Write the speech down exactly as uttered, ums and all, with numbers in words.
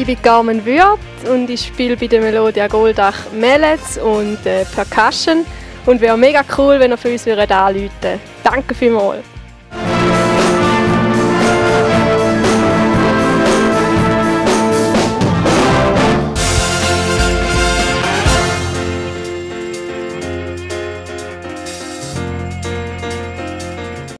Ich bin Carmen Würth und ich spiele bei der Melodia Goldach Mallets und äh, Percussion und wäre mega cool, wenn ihr für uns anrufen würdet. Danke vielmals.